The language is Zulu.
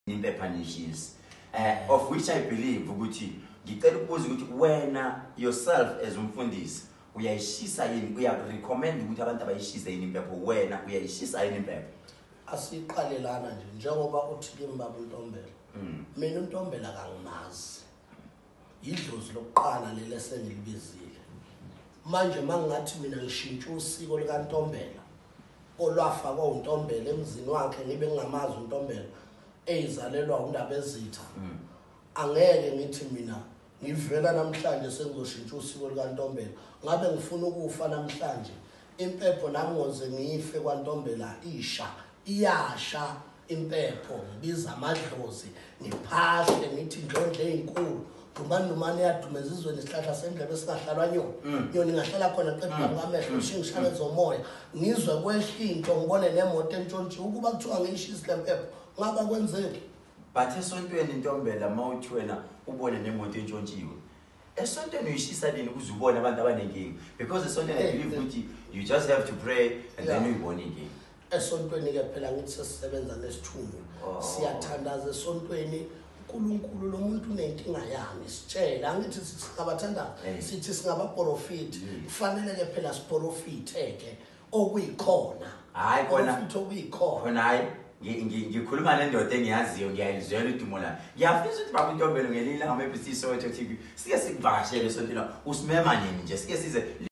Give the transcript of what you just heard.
punishes, of which I believe ukuthi ngicela ukubuza ukuthi wena yourself as umfundisi uyayishisa yini, uyarecommend ukuthi abantu abayishise yini impepho, wena uyayishisa yini impepho? Asiqalelana nje njengoba uthi kimi baba uNtombela, mina uNtombela kangimazi, idlozi lokuqala leli esengilibizile. Manje mangathi mina ngishintsha usiko likaNtombela olwafakwa uNtombela emzini wakhe ngibe ngingamazi uNtombela eyizalelwa uNdaba Ezitha, angeke ngithi mina ngivela namhlanje sengizoshintsha usiko likaNtombela. Ngabe ngifuna ukufa namhlanje impepho nami ngoze ngife kwaNtombela isha iyasha impepho, ngibiza amadlozi ngiphahle ngithi ndlondle ezinkulu dumani yadumeza izweni isihlahla sendlebe singahlalwa nyoni ngahlala khona qedwa ngamehlo ngishingishane zomoya ngizwe kwehlinto ngibone nemoto entshontshiwe ukuba kuthiwa ngiyishisa lempepho ngaba kwenzeki. But esontweni Ntombela mawuthi wena ubone nemoto entshontshiwe, esontweni uyishisa nini ukuze ubone abantu abanenkingi? Because esontweni I believe ukuthi you just have to pray and then uyibone inkingi. Esontweni ke phela ngithi sesisebenza nesithunywa, siyathandaza esontweni. uNkulunkulu lo muntu unenkinga yami sitshela ngithi singabathanda sithi singabaprofiti kufanele ke phela siprofite ke okuyikhona, hayi khona okuyikhona khona. Hayi ngikhuluma nendoda engiyaziyo, ngiyayizwela udumo la. Ngiyafisa ukuthi baba uNtombela ngelinye ilanga maybe sisotho TV sike sikuvakashele esontweni, usimema nini nje sike size